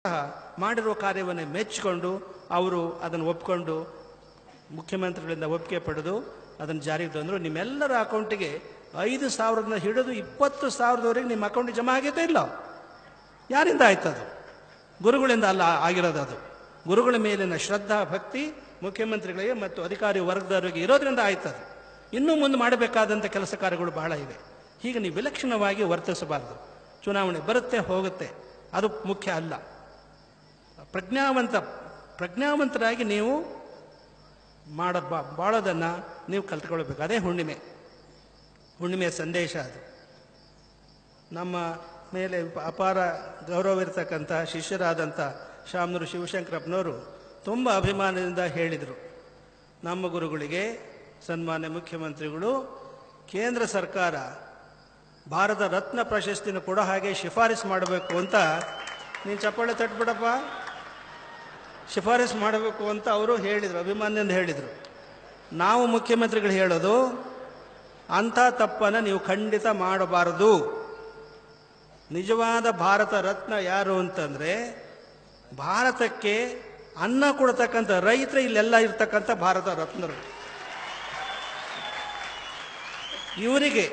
ಮಾಡಿರುವ ಕಾರ್ಯವನ್ನು ಮೆಚ್ಚಿಕೊಂಡು ಅವರು ಅದನ್ನು ಒಪ್ಪಿಕೊಂಡು ಮುಖ್ಯಮಂತ್ರಿಗಳಿಂದ ಒಪ್ಪಿಗೆ ಪಡೆದು ಅದನ್ನು ಜಾರಿಗೆ ತಂದರು. ನಿಮ್ಮೆಲ್ಲರ ಅಕೌಂಟಿಗೆ 5,000 ಹಿಡಿದು 20,000ವರೆಗೆ ನಿಮ್ಮ ಅಕೌಂಟಿಗೆ ಜಮಾ ಆಗೈತೆ ಇಲ್ಲ? ಯಾರಿಂದ ಆಯ್ತದು? ಗುರುಗಳಿಂದ ಅಲ್ಲ ಆಗಿರೋದು. ಅದು ಗುರುಗಳ ಮೇಲಿನ ಶ್ರದ್ಧಾ ಭಕ್ತಿ ಮುಖ್ಯಮಂತ್ರಿಗಳಿಗೆ ಮತ್ತು ಅಧಿಕಾರಿ ವರ್ಗದವರಿಗೆ ಇರೋದ್ರಿಂದ ಆಯ್ತದು. ಇನ್ನೂ ಮುಂದೆ ಮಾಡಬೇಕಾದಂಥ ಕೆಲಸ ಕಾರ್ಯಗಳು ಬಹಳ ಇವೆ. ಹೀಗೆ ನೀವು ವಿಲಕ್ಷಣವಾಗಿ ವರ್ತಿಸಬಾರ್ದು. ಚುನಾವಣೆ ಬರುತ್ತೆ ಹೋಗುತ್ತೆ, ಅದು ಮುಖ್ಯ ಅಲ್ಲ. ಪ್ರಜ್ಞಾವಂತರಾಗಿ ನೀವು ಬಾಳೋದನ್ನು ನೀವು ಕಲ್ತ್ಕೊಳ್ಬೇಕು. ಅದೇ ಹುಣ್ಣಿಮೆಯ ಸಂದೇಶ ಅದು. ನಮ್ಮ ಮೇಲೆ ಅಪಾರ ಗೌರವವಿರ್ತಕ್ಕಂಥ ಶಿಷ್ಯರಾದಂಥ ಶಾಮನೂರು ಶಿವಶಂಕರಪ್ಪನವರು ತುಂಬ ಅಭಿಮಾನದಿಂದ ಹೇಳಿದರು, ನಮ್ಮ ಗುರುಗಳಿಗೆ ಸನ್ಮಾನ್ಯ ಮುಖ್ಯಮಂತ್ರಿಗಳು ಕೇಂದ್ರ ಸರ್ಕಾರ ಭಾರತ ರತ್ನ ಪ್ರಶಸ್ತಿನ ಕೊಡೋ ಹಾಗೆ ಶಿಫಾರಸು ಮಾಡಬೇಕು ಅಂತ. ನೀನು ಚಪ್ಪಾಳೆ ತಟ್ಬಿಡಪ್ಪ, ಶಿಫಾರಸು ಮಾಡಬೇಕು ಅಂತ ಅವರು ಹೇಳಿದರು, ಅಭಿಮಾನದಿಂದ ಹೇಳಿದರು. ನಾವು ಮುಖ್ಯಮಂತ್ರಿಗಳು ಹೇಳೋದು, ಅಂಥ ತಪ್ಪನ್ನು ನೀವು ಖಂಡಿತ ಮಾಡಬಾರದು. ನಿಜವಾದ ಭಾರತ ರತ್ನ ಯಾರು ಅಂತಂದರೆ, ಭಾರತಕ್ಕೆ ಅನ್ನ ಕೊಡ್ತಕ್ಕಂಥ ರೈತರು ಇಲ್ಲೆಲ್ಲ ಇರ್ತಕ್ಕಂಥ ಭಾರತ ರತ್ನರು. ಇವರಿಗೆ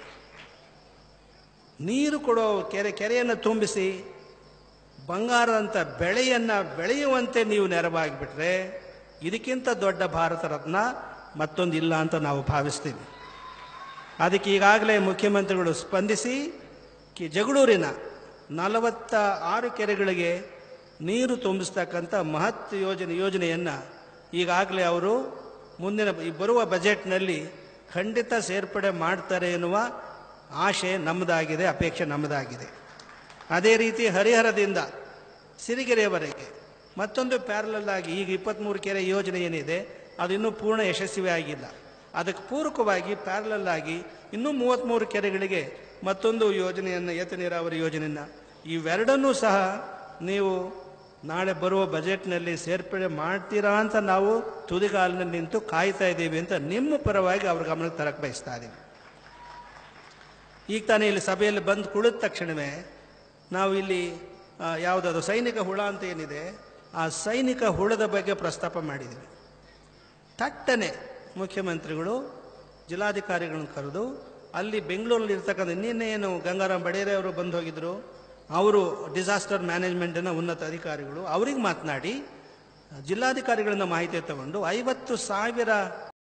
ನೀರು ಕೊಡೋ ಕೆರೆಯನ್ನು ತುಂಬಿಸಿ ಬಂಗಾರದಂಥ ಬೆಳೆಯನ್ನು ಬೆಳೆಯುವಂತೆ ನೀವು ನೆರವಾಗಿಬಿಟ್ರೆ ಇದಕ್ಕಿಂತ ದೊಡ್ಡ ಭಾರತ ರತ್ನ ಮತ್ತೊಂದು ಇಲ್ಲ ಅಂತ ನಾವು ಭಾವಿಸ್ತೀವಿ. ಅದಕ್ಕೆ ಈಗಾಗಲೇ ಮುಖ್ಯಮಂತ್ರಿಗಳು ಸ್ಪಂದಿಸಿ ಜಗಳೂರಿನ 46 ಕೆರೆಗಳಿಗೆ ನೀರು ತುಂಬಿಸ್ತಕ್ಕಂಥ ಮಹತ್ ಯೋಜನೆಯನ್ನು ಈಗಾಗಲೇ ಅವರು ಮುಂದಿನ ಬರುವ ಬಜೆಟ್ನಲ್ಲಿ ಖಂಡಿತ ಸೇರ್ಪಡೆ ಮಾಡ್ತಾರೆ ಎನ್ನುವ ಆಶೆ ನಮ್ಮದಾಗಿದೆ, ಅಪೇಕ್ಷೆ ನಮ್ಮದಾಗಿದೆ. ಅದೇ ರೀತಿ ಹರಿಹರದಿಂದ ಸಿರಿಗೆರೆಯವರೆಗೆ ಮತ್ತೊಂದು ಪ್ಯಾರಲಲ್ ಆಗಿ ಈಗ 23 ಕೆರೆ ಯೋಜನೆ ಏನಿದೆ ಅದು ಇನ್ನೂ ಪೂರ್ಣ ಯಶಸ್ವಿ ಆಗಿಲ್ಲ. ಅದಕ್ಕೆ ಪೂರಕವಾಗಿ ಪ್ಯಾರಲಲ್ ಆಗಿ ಇನ್ನೂ 33 ಕೆರೆಗಳಿಗೆ ಮತ್ತೊಂದು ಯೋಜನೆಯನ್ನು, ಏತ ನೀರಾವರಿ ಯೋಜನೆಯನ್ನು, ಇವೆರಡನ್ನೂ ಸಹ ನೀವು ನಾಳೆ ಬರುವ ಬಜೆಟ್ನಲ್ಲಿ ಸೇರ್ಪಡೆ ಮಾಡ್ತೀರಾ ಅಂತ ನಾವು ತುದಿಗಾಲಿನಲ್ಲಿ ನಿಂತು ಕಾಯ್ತಾ ಇದ್ದೀವಿ ಅಂತ ನಿಮ್ಮ ಪರವಾಗಿ ಅವ್ರ ಗಮನಕ್ಕೆ ತರಕ್ಕೆ ಬಯಸ್ತಾ ಇದ್ದೀವಿ. ಈಗ ತಾನೇ ಇಲ್ಲಿ ಸಭೆಯಲ್ಲಿ ಬಂದು ಕುಳಿತ ತಕ್ಷಣವೇ ನಾವು ಇಲ್ಲಿ ಯಾವುದಾದ್ರು ಸೈನಿಕ ಹುಳ ಅಂತ ಏನಿದೆ ಆ ಸೈನಿಕ ಹುಳದ ಬಗ್ಗೆ ಪ್ರಸ್ತಾಪ ಮಾಡಿದ್ದೀವಿ. ಥಟ್ಟನೆ ಮುಖ್ಯಮಂತ್ರಿಗಳು ಜಿಲ್ಲಾಧಿಕಾರಿಗಳನ್ನು ಕರೆದು ಅಲ್ಲಿ ಬೆಂಗಳೂರಲ್ಲಿ ಇರ್ತಕ್ಕಂಥ ಇನ್ನೇನು ಗಂಗಾರಾಮ್ ಬಡೇರೆ ಅವರು ಬಂದು ಹೋಗಿದ್ರು, ಅವರು ಡಿಸಾಸ್ಟರ್ ಮ್ಯಾನೇಜ್ಮೆಂಟಿನ ಉನ್ನತ ಅಧಿಕಾರಿಗಳು, ಅವ್ರಿಗೆ ಮಾತನಾಡಿ ಜಿಲ್ಲಾಧಿಕಾರಿಗಳಿಂದ ಮಾಹಿತಿ ತಗೊಂಡು 50,000